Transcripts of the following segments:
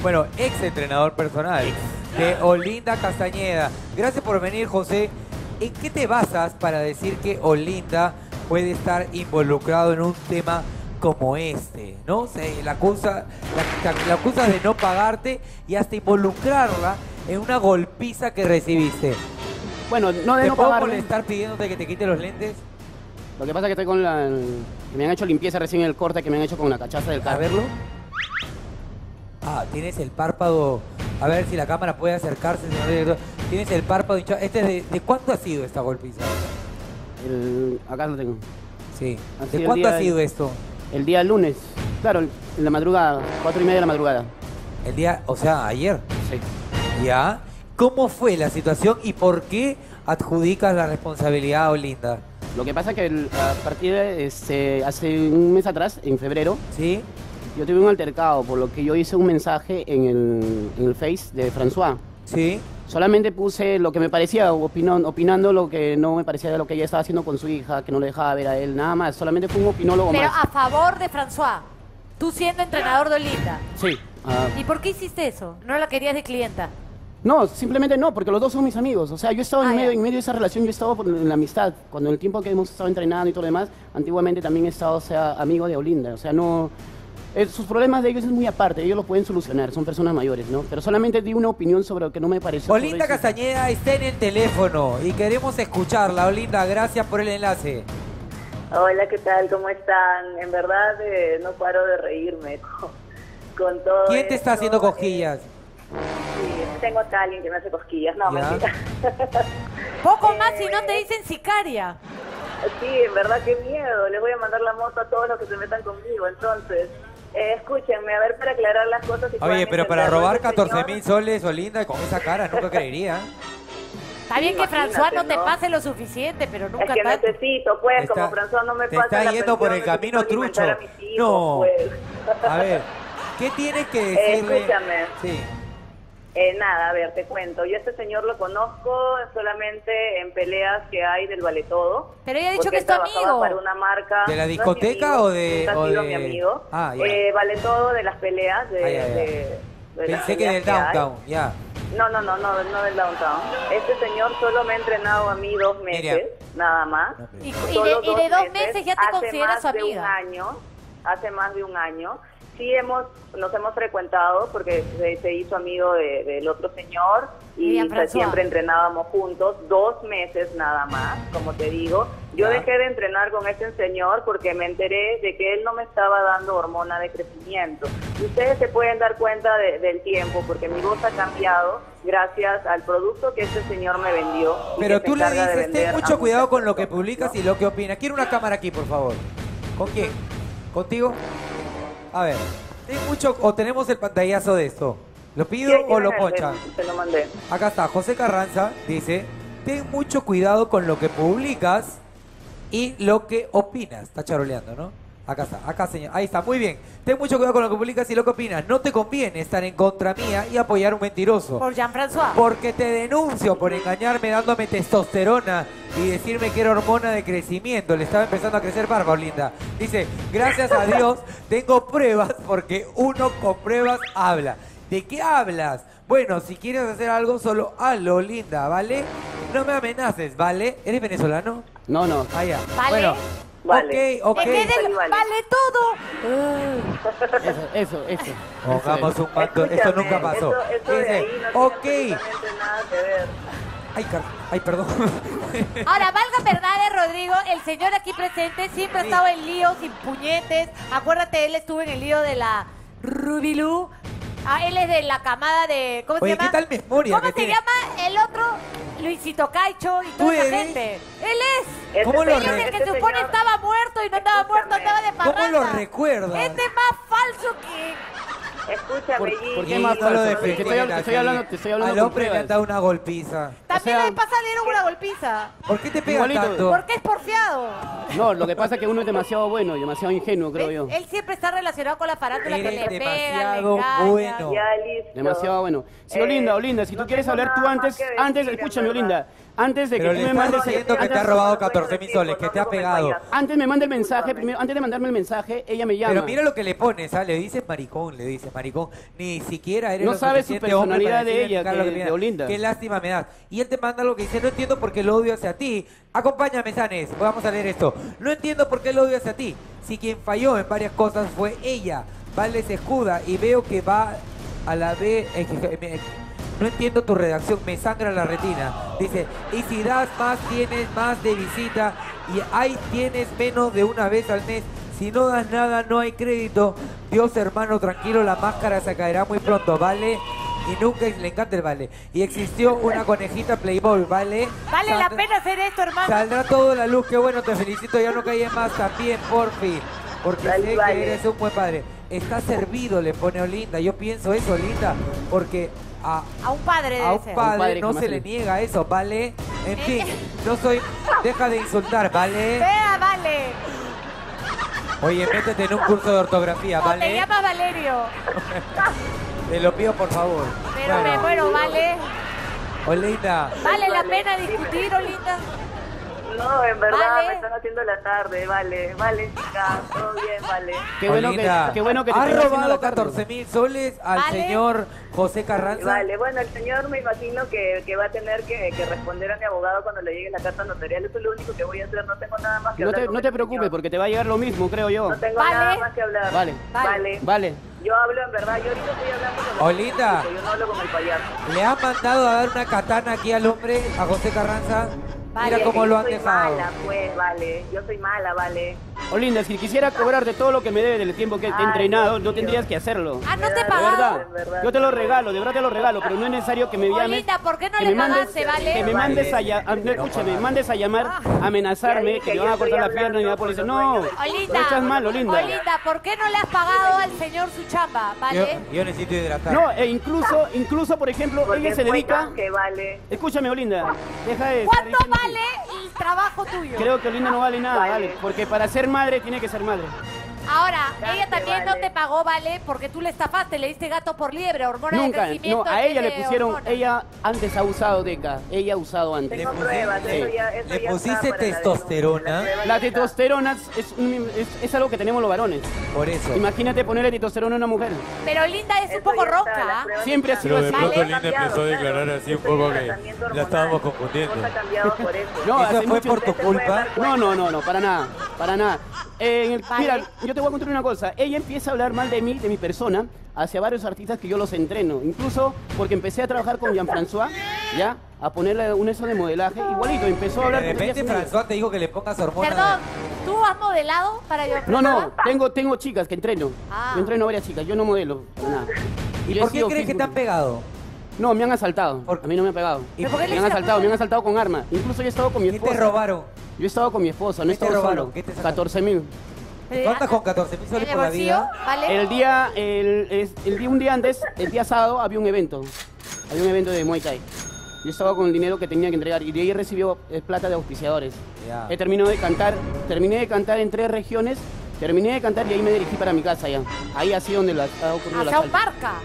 bueno, ex entrenador personal de Olinda Castañeda. Gracias por venir, José. ¿En qué te basas para decir que Olinda puede estar involucrado en un tema como este, ¿no? La acusas de no pagarte y hasta involucrarla en una golpiza que recibiste. Bueno, no de ¿Te no puedo pagarme. molestar pidiéndote que te quite los lentes? Lo que pasa es que estoy con que me han hecho limpieza recién en el corte que me han hecho con la cachaza del A carro. verlo. Ah, tienes el párpado. A ver si la cámara puede acercarse, señor director. Tienes el párpado hinchado. ¿De cuánto ha sido esta golpiza? Acá lo tengo. Sí. Así ¿De el cuánto día ha sido esto? El día lunes. Claro, en la madrugada, 4:30 de la madrugada. El día, o sea, ayer. Sí. ¿Ya? ¿Cómo fue la situación y por qué adjudicas la responsabilidad a Olinda? Lo que pasa es que a partir de hace un mes atrás, en febrero, ¿Sí? yo tuve un altercado, por lo que yo hice un mensaje en el Face de François. ¿Sí? Solamente puse lo que me parecía, opinando lo que no me parecía de lo que ella estaba haciendo con su hija, que no le dejaba ver a él, nada más. Solamente fue un opinólogo Pero más. a favor de François, tú siendo entrenador de Olinda. Sí. ¿Y por qué hiciste eso? ¿No la querías de clienta? No, simplemente no, porque los dos son mis amigos. O sea, yo he estado en medio de esa relación, yo he estado en la amistad. Cuando en el tiempo que hemos estado entrenando y todo lo demás, antiguamente también he estado, o sea, amigo de Olinda. O sea, no... sus problemas de ellos es muy aparte, ellos lo pueden solucionar, son personas mayores, ¿no? Pero solamente di una opinión sobre lo que no me pareció. Olinda Castañeda está en el teléfono y queremos escucharla. Olinda, gracias por el enlace. Hola, ¿qué tal? ¿Cómo están? En verdad no paro de reírme con todo. ¿Quién te está haciendo cosquillas? Sí, tengo a alguien que me hace cosquillas. No, ¿Ya? mentira. Poco más si no te dicen sicaria. Sí, en verdad, qué miedo. Les voy a mandar la moto a todos los que se metan conmigo. Entonces, escúchenme, a ver, para aclarar las cosas. Oye, pero para robar 14.000 soles, Olinda, con esa cara, nunca creería. Está bien que François no te pase lo suficiente, pero nunca Es que tanto. necesito, pues, como François no me Te pasa está la yendo por pensión, el camino necesito trucho. alimentar a mis hijos, No. pues. A ver, ¿qué tienes que decirle? Escúchame. Sí. Nada, a ver, te cuento. Yo a este señor lo conozco solamente en peleas que hay del Vale Todo. Pero ella ha dicho porque que es tu él trabajaba amigo. para una marca. ¿De la no es mi discoteca amigo, o de...? nunca ha o sido de- mi amigo. Ah, ya. Vale Todo de las peleas. Ah, ya, ya. de las Pensé que del peleas hay. Downtown, ya. No del Downtown. Este señor solo me ha entrenado a mí 2 meses, Miriam. nada más. Y Solo de 2 meses ya te hace consideras más su de un amiga. año, hace más de un año. Sí nos hemos frecuentado porque se hizo amigo del otro señor y Miriam François. siempre entrenábamos juntos, 2 meses nada más, como te digo. Yo Ya. dejé de entrenar con este señor porque me enteré de que él no me estaba dando hormona de crecimiento. Y ustedes se pueden dar cuenta del tiempo porque mi voz ha cambiado gracias al producto que este señor me vendió. y Pero que tú se le encarga de dices, ten vender a mucho cuidado muchas con lo que personas, publicas ¿no? y lo que opinas. Quiero una cámara aquí, por favor. ¿Con quién? ¿Contigo? A ver, ten mucho... ¿O tenemos el pantallazo de esto? ¿Lo pido Sí, o lo tienes pochan? te lo mandé. Acá está, José Carranza dice, ten mucho cuidado con lo que publicas y lo que opinas. Está charoleando, ¿no? Acá está, acá señor. Ahí está, muy bien. Ten mucho cuidado con lo que publicas y lo que opinas. No te conviene estar en contra mía y apoyar a un mentiroso. Por Jean-François. Porque te denuncio por engañarme dándome testosterona y decirme que era hormona de crecimiento. Le estaba empezando a crecer barba, Olinda. Dice, gracias a Dios tengo pruebas porque uno con pruebas habla. ¿De qué hablas? Bueno, si quieres hacer algo, solo hazlo, Linda, ¿vale? No me amenaces, ¿vale? ¿Eres venezolano? No, no. Ah, ya. ¿Vale? Bueno, Vale. ok. En vez de Vale. vale todo. Eso. Pongamos un manto, eso Escúchame, nunca pasó. Eso de Dice, ahí no ok. tiene absolutamente nada que ver. Ay, perdón. Ahora, valga verdad, Rodrigo, el señor aquí presente siempre ha estado en líos y puñetes. Acuérdate, él estuvo en el lío de la Rubilú. Ah, él es de la camada de... ¿Cómo Oye, se llama? ¿qué tal memoria ¿Cómo que se tiene? llama el otro? Luisito Caicho y ¿Tú toda esa eres? gente. Él es. Este ¿Cómo lo señor- El que este se supone señor- estaba muerto y no estaba muerto, andaba de parranda. ¿Cómo lo recuerdas? Este es más falso que... Escúchame, ¿Por Gigi. qué más no lo falso? defendí, Te estoy hablando Al con hombre le pruebas. han dado una golpiza. También sea, le pasa a leer una golpiza. ¿Por qué te pegan igualito. tanto? Porque es porfiado. No, lo que pasa es que uno es demasiado bueno y demasiado ingenuo, creo yo. Él siempre está relacionado con la farándula que Eres le pegan, le demasiado engañan. bueno. Ya, listo. Demasiado bueno. Sí, Olinda, si tú no quieres tengo hablar tú nada más antes, que decir, escúchame, en verdad. Olinda, antes de que Pero tú le me estás mandes... diciendo que te ha antes- robado 14.000 soles, que te ha pegado. Antes me manda el mensaje, primero, antes de mandarme el mensaje, ella me llama. Pero mira lo que le pones, ¿ah? Le dices maricón. Ni siquiera eres No lo sabes su suficiente hombre personalidad para de decirle ella, Carlos, que- mira, de Olinda. Qué lástima me das. Y él te manda lo que dice, no entiendo por qué lo odio hacia ti. Acompáñame, Sanes, vamos a leer esto. No entiendo por qué lo odio hacia ti. Si quien falló en varias cosas fue ella. Vale se escuda y veo que va a la vez... No entiendo tu redacción, me sangra la retina. Dice, y si das más, tienes más de visita. Y ahí tienes menos de una vez al mes. Si no das nada, no hay crédito. Dios, hermano, tranquilo, la máscara se caerá muy pronto, ¿vale? Y nunca le encanta el vale. Y existió una conejita Playboy, ¿vale? Vale la pena hacer esto, hermano. Saldrá todo a la luz, qué bueno, te felicito, ya no caí en más también, porfi. Porque Dale, sé vale. que eres un buen padre. Está servido, le pone Olinda. Yo pienso eso, Olinda, porque a A un padre a debe un ser. padre padre no jamás se se le le- niega eso, ¿vale? En fin, no soy... Deja de insultar, ¿vale? Vea, vale. Oye, métete en un curso de ortografía, O te ¿vale? llama Valerio. Te lo pido, por favor. Pero me Bueno, muero, vale. Olinda, Vale la pena discutir, Olinda. No, en verdad Vale. me están haciendo la tarde, vale, chicas, todo bien, vale. Qué bueno Olinda, qué bueno que te has estén haciendo robado la tarde. 14.000 soles al Vale. señor José Carranza. Vale, bueno, el señor me imagino que va a tener que responder a mi abogado cuando le llegue la carta notarial. Eso es lo único que voy a hacer, no tengo nada más que hablar. con No te el preocupes, señor. porque te va a llegar lo mismo, creo yo. No tengo Vale. nada más que hablar. Vale. Vale. Yo hablo en verdad, yo ahorita estoy hablando con los Olinda. yo no hablo con el payaso. Le han mandado a dar una katana aquí al hombre, a José Carranza. Vale, Mira cómo Yo lo han soy dejado. mala, pues, vale. Yo soy mala, vale. Olinda, si quisiera cobrarte todo lo que me debe del tiempo que te he Ay, entrenado, Dios no mío. tendrías que hacerlo. Ah, ¿no te De De pagaron? verdad. verdad. Yo te lo regalo, de verdad te lo regalo, pero no es necesario que me llames. Olinda, ¿por qué no que le me mandes- pagaste, vale? Que me mandes a no, escúchame, me mandes a llamar, a amenazarme, Ya que dije, me van a yo cortar la estoy pierna y la hablando policía. con No, los dueños de- Olinda, lo echas mal, Olinda. Olinda, ¿por qué no le has pagado al señor su chamba, vale? Yo necesito hidratar. No, incluso, por ejemplo, Porque ella se fue dedica... tan que vale. Escúchame, Olinda, deja de... estar ¿Cuánto diciendo que- vale el trabajo tuyo? Creo que Olinda no vale nada, Vale. vale, porque para ser madre tiene que ser madre. Ahora, Gracias, ella también no vale. te pagó, ¿vale? Porque tú le estafaste, le diste gato por liebre, hormona de Nunca, crecimiento. no, a en vez ella le de pusieron, hormona. ella antes ha usado DECA, ella ha usado antes. Tengo pusiste- pruebas, eso sí. ya, eso ¿Le ya pusiste está para la testosterona? denuncia, prueba La ya está. testosterona es algo que tenemos los varones. Por eso. Imagínate ponerle testosterona a una mujer. Pero Linda es un Eso poco ya está, ronca, las ¿ah? pruebas Siempre ha están. sido Pero de así. pronto Vale. Linda empezó a declarar así un Estoy en poco que tratamiento la estábamos hormonal. confundiendo. Mi voz ha cambiado por eso. No, ¿Eso hace fue mucho- por tu Usted se puede culpa? dar cuenta. No, para nada, para nada. Vale. Mira, yo te voy a contar una cosa. Ella empieza a hablar mal de mí, de mi persona, hacia varios artistas que yo los entreno. Incluso porque empecé a trabajar con Jean-François, ¿ya? A ponerle un eso de modelaje. Igualito, empezó a hablar... De repente tonterías François te dijo que le pongas hormonas. Perdón, ¿tú has modelado para yo? No, tengo chicas que entreno. Ah. Yo entreno a varias chicas, yo no modelo, para nada. ¿Y le por qué sigo crees que te han Facebook. pegado? No, me han asaltado. ¿Por- A mí no me han pegado. ¿Y ¿Pero por qué le Me han hiciste asaltado, la me han asaltado con arma. Incluso yo he estado con mi ¿Qué esposa. te robaron? Yo he estado con mi esposa, no he ¿Qué te estado robaron? solo. ¿Qué te sacaron? 14.000. ¿Tú andas con 14.000 ¿En soles el por la bolsillo? vida? ¿Vale? Un día antes, el día sábado, había un evento. Había un evento de Muay Thai. Yo estaba con el dinero que tenía que entregar y de ahí recibió plata de auspiciadores. Ya. Terminé de cantar en 3 regiones, terminé de cantar y ahí me dirigí para mi casa ya. Ahí así donde ha ocurrido la Hacia un asalto. barca.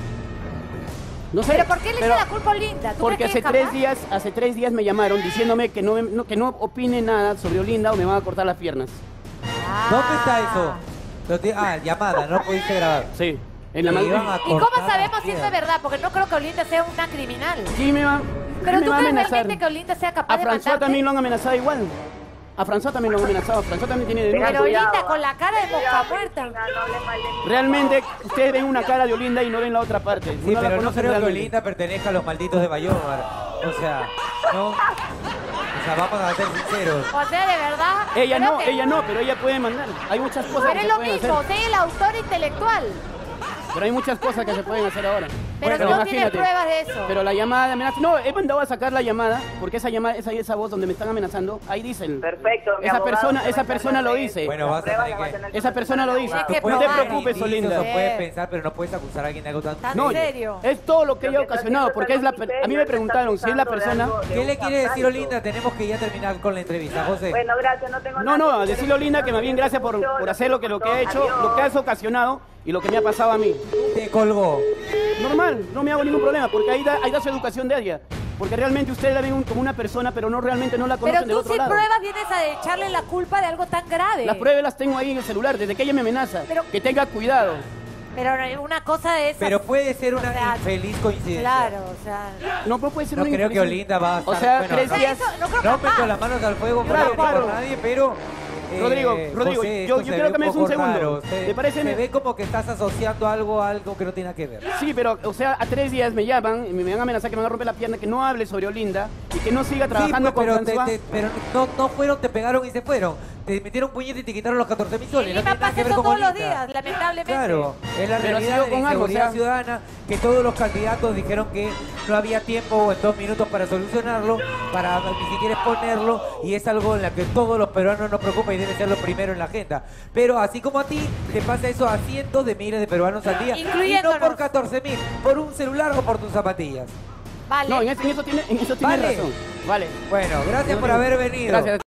No sé, ¿Pero por qué le pero- echa la culpa a Linda? ¿Tú Porque crees que hace 3 días me llamaron diciéndome que no opine nada sobre Olinda o me van a cortar las piernas. ¿Dónde está eso? Llamada, no pudiste grabar. Sí. En la Me Madrid. iban a ¿Y cómo cortar sabemos las si eso es piernas. verdad? Porque no creo que Olinda sea una criminal. Sí, me va Pero me tú va a crees amenazar. realmente que Olinda sea capaz A de François matarte. también lo han amenazado igual. A François también lo han amenazado. François también tiene denuncias. Pero Cuidado, Olinda con la cara de mosca Cuidado, muerta. Cristina, no hables mal de mí. Realmente, ustedes ven una cara de Olinda y no ven la otra parte. Sí, la pero no conocen creo que realmente. Olinda pertenezca a los malditos de Bayomar. O sea, no. O sea, vamos a ser sinceros. O sea, de verdad. Ella creo que- no, pero ella puede mandar. Hay muchas cosas Pero que es se lo pueden mismo, hacer. soy el autor intelectual. Pero hay muchas cosas que se pueden hacer ahora. Pero Bueno, no tiene pruebas de eso. Pero la llamada de amenaza... No, he mandado a sacar la llamada, porque esa llamada, esa voz donde me están amenazando, ahí dicen... Perfecto, mi Esa abogado persona lo dice. Bueno, vas a tener que... Esa persona lo dice. que Tú puedes No te probar. preocupes, indicios, Olinda. o puedes pensar, pero no puedes acusar a alguien de algo tan... ¿Tan No, serio? es todo lo que Lo ella ha que está ocasionado, haciendo porque es es la... algo A mí me preguntaron si es la persona... ¿Qué le quiere decir Olinda? Tenemos que ya terminar con la entrevista, José. Bueno, gracias, no tengo No, nada no, que decirle a Olinda que más bien gracias por hacer lo que ha hecho, lo que has ocasionado y lo que me ha pasado a mí. Te colgó. Normal, no me hago ningún problema, porque ahí da su educación de ella. Porque realmente ustedes la ven como una persona, pero no realmente no la conocen Pero del tú otro sin lado. pruebas vienes a echarle la culpa de algo tan grave. Las pruebas las tengo ahí en el celular, desde que ella me amenaza. Pero- Que tenga cuidado. Pero una cosa de esa... Pero puede ser una O sea, infeliz coincidencia. Claro, o sea... No puede ser No una creo que infeliz. Olinda va a estar... O sea, bueno, 3 no, días... Eso no creo no capaz. meto las manos al fuego por Claro, ella ni claro. por nadie, pero... Rodrigo, José, yo esto se quiero ve que me des un poco segundo. raro. ¿Te parece? Se ve como que estás asociando algo a algo que no tiene nada que ver. Sí, pero, o sea, a 3 días me llaman y me van a amenazar que me van a romper la pierna, que no hable sobre Olinda y que no siga trabajando Sí, pues, con pero, François. pero no fueron, te pegaron y se fueron. Te metieron un puñete y te quitaron los 14.000 soles. En No Lima tiene nada pasa que ver eso con todos los Olinda. días, lamentablemente. Claro, es la Pero realidad sigo de con la algo, inseguridad o sea- ciudadana, que todos los candidatos dijeron que no había tiempo o en 2 minutos para solucionarlo, para ni siquiera exponerlo, y es algo en la que todos los peruanos nos preocupa y debe ser lo primero en la agenda. Pero así como a ti, te pasa eso a cientos de miles de peruanos al día, y no Incluyéndonos. por 14.000, por un celular o por tus zapatillas. Vale. No, en eso tiene Vale. razón. Vale. Bueno, gracias por haber venido. Gracias.